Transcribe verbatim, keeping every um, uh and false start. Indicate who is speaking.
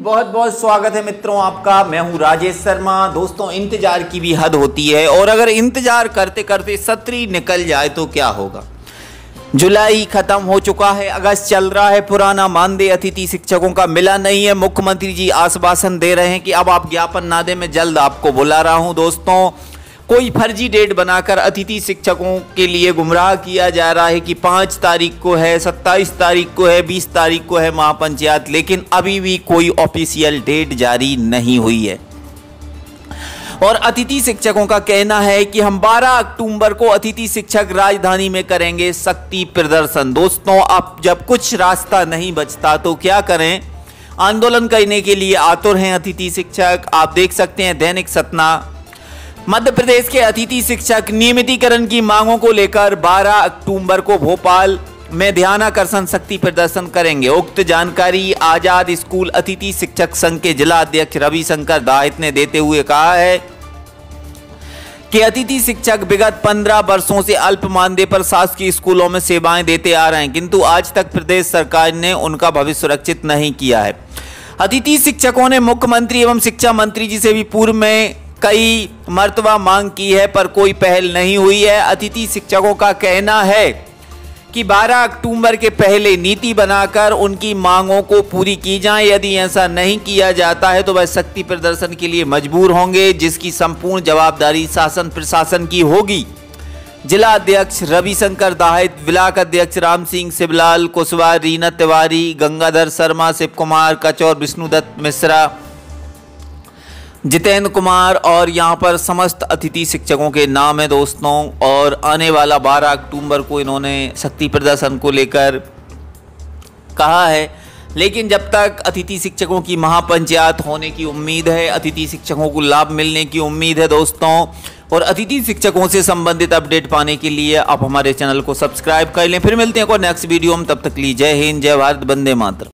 Speaker 1: बहुत बहुत स्वागत है मित्रों आपका। मैं हूं राजेश शर्मा। दोस्तों, इंतजार की भी हद होती है और अगर इंतजार करते करते सत्र निकल जाए तो क्या होगा। जुलाई खत्म हो चुका है, अगस्त चल रहा है, पुराना मानदेय अतिथि शिक्षकों का मिला नहीं है। मुख्यमंत्री जी आश्वासन दे रहे हैं कि अब आप ज्ञापन ना दें, मैं जल्द आपको बुला रहा हूं। दोस्तों, कोई फर्जी डेट बनाकर अतिथि शिक्षकों के लिए गुमराह किया जा रहा है कि पाँच तारीख को है, सत्ताईस तारीख को है, बीस तारीख को है महापंचायत, लेकिन अभी भी कोई ऑफिशियल डेट जारी नहीं हुई है। और अतिथि शिक्षकों का कहना है कि हम बारह अक्टूबर को अतिथि शिक्षक राजधानी में करेंगे शक्ति प्रदर्शन। दोस्तों, अब जब कुछ रास्ता नहीं बचता तो क्या करें, आंदोलन करने के लिए आतुर हैं अतिथि शिक्षक। आप देख सकते हैं दैनिक सतना, मध्य प्रदेश के अतिथि शिक्षक नियमितीकरण की मांगों को लेकर बारह अक्टूबर को भोपाल में ध्यानाकर्षण शक्ति प्रदर्शन करेंगे। उक्त जानकारी आजाद स्कूल अतिथि शिक्षक संघ के जिला अध्यक्ष रविशंकर दाहित ने देते हुए कहा है कि अतिथि शिक्षक विगत पंद्रह वर्षों से अल्प मानदेय पर शासकीय स्कूलों में सेवाएं देते आ रहे हैं, किंतु आज तक प्रदेश सरकार ने उनका भविष्य सुरक्षित नहीं किया है। अतिथि शिक्षकों ने मुख्यमंत्री एवं शिक्षा मंत्री जी से भी पूर्व में कई मर्तबा मांग की है, पर कोई पहल नहीं हुई है। अतिथि शिक्षकों का कहना है कि बारह अक्टूबर के पहले नीति बनाकर उनकी मांगों को पूरी की जाए। यदि ऐसा नहीं किया जाता है तो वह शक्ति प्रदर्शन के लिए मजबूर होंगे, जिसकी संपूर्ण जवाबदारी शासन प्रशासन की होगी। जिला अध्यक्ष रविशंकर दाहित, ब्लॉक अध्यक्ष राम सिंह सिबलाल कुशवाहा, रीना तिवारी, गंगाधर शर्मा, शिव कुमार कचौर, विष्णुदत्त मिश्रा, जितेंद्र कुमार और यहाँ पर समस्त अतिथि शिक्षकों के नाम है दोस्तों। और आने वाला बारह अक्टूबर को इन्होंने शक्ति प्रदर्शन को लेकर कहा है, लेकिन जब तक अतिथि शिक्षकों की महापंचायत होने की उम्मीद है, अतिथि शिक्षकों को लाभ मिलने की उम्मीद है दोस्तों। और अतिथि शिक्षकों से संबंधित अपडेट पाने के लिए आप हमारे चैनल को सब्सक्राइब कर लें। फिर मिलते हैं कोई नेक्स्ट वीडियो में, तब तक के लिए जय हिंद, जय भारत, वंदे मातरम।